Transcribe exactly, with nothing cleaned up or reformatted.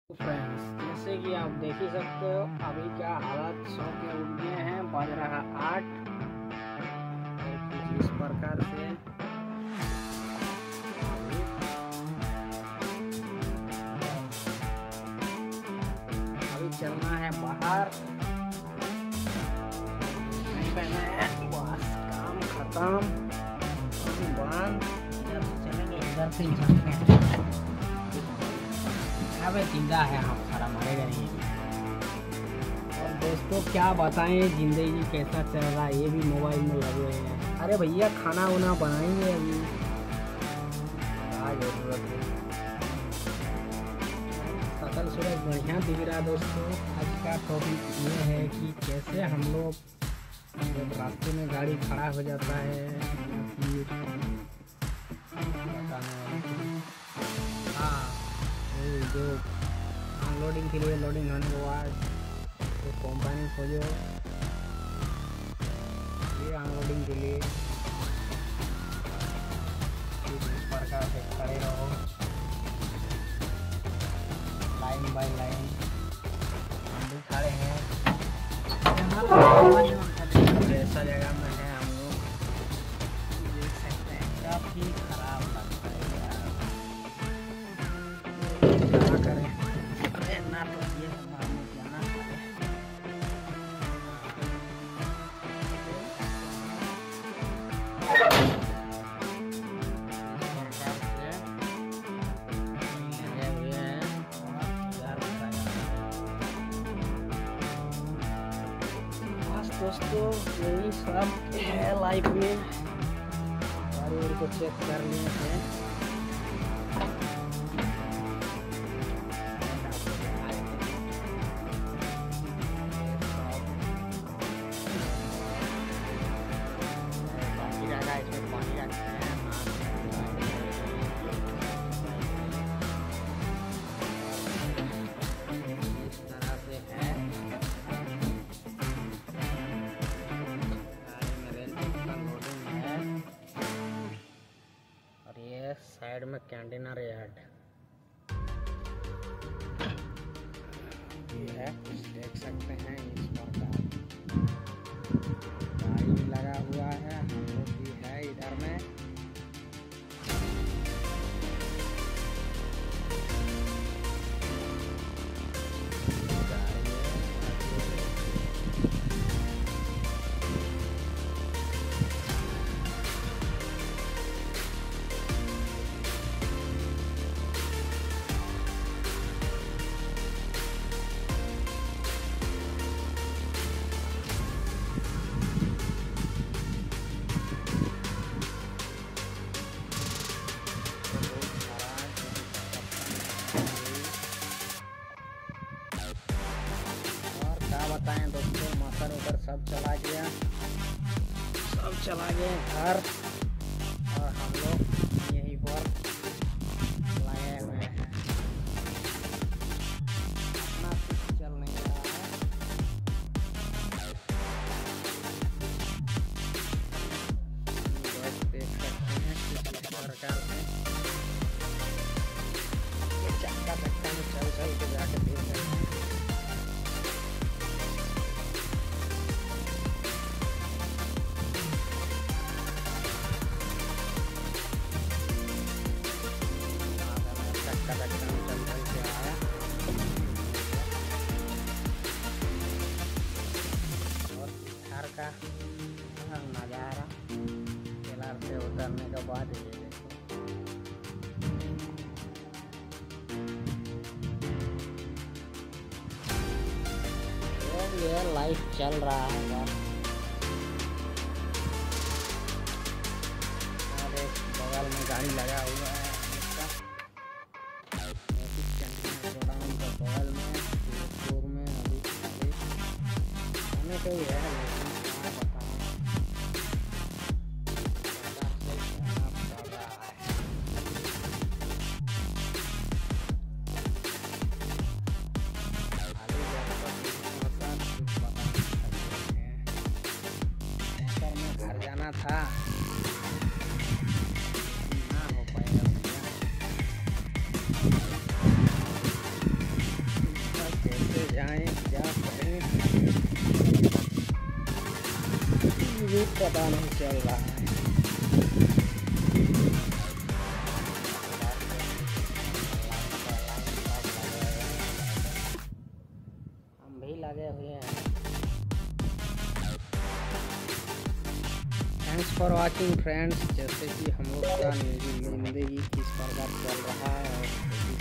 Friends, जैसे कि आप देख ही सकते हो अभी क्या हालत, सौ के उठ गए हैं, बज रहा आठ और कुछ इस प्रकार से अभी चलना है बाहर। बस काम खत्म, बंद। चलेंगे इधर से जाते हैं। अबे जिंदा है, हम सारा मरेगा नहीं। और दोस्तों क्या बताएं, जिंदगी कैसा चल रहा है, ये भी मोबाइल में लगे हुए हैं। अरे भैया खाना वाना बनाएंगे अभी, क्या जरूरत है। सकल सूरज बढ़िया दिख रहा है। दोस्तों आज का टॉपिक ये है कि कैसे हम लोग जब रास्ते में गाड़ी खड़ा हो जाता है फिर हाँ जो अनलोडिंग के लिए लोडिंग होने के बाद तो कंपनी खोजो, ये अनलोडिंग के लिए इस प्रकार से खड़े रहो लाइन बाय लाइन। हम भी खड़े हैं ऐसा जगह में है हम लोग, देख सकते हैं काफी खराब लगता है यार। क्या करें, अरे ना तो ये मालूम जाना पड़े। दोस्तों यही सब है लाइफ में, गाड़ी को चेक कर लिए थे। पानी रखा है, इसमें पानी रखते हैं। इस तरह से है साइड में कंटेनर यार्ड ये है, देख सकते हैं। इस प्रकार गाड़ी भी लगा हुआ है, हम लोग भी है इधर में। बताएं दोस्तों, मकर उकर सब चला गया, सब चला गए घर और हम लोग यहीं पर लगे हुए हैं। अपना कुछ चल नहीं रहा है। बस देख सकते हैं किस प्रकार से ये चक्का चक्का में चल चल के जाके देख सकते हैं। और घर का नज़ारा टेलर से उतरने के बाद ये देखो। और ये लाइफ चल रहा है। और एक बगल में गाड़ी लगा हुआ है बगल में, स्टोर में अभी खाली खाने को ही है, लेकिन क्या बताऊं चल रहा है। में घर जाना था, ना हो पाएगा। पता नहीं चल रहा है। हम भी लगे हुए हैं। Thanks for watching friends. जैसे कि हम लोग का जिंदगी किस प्रकार चल रहा है और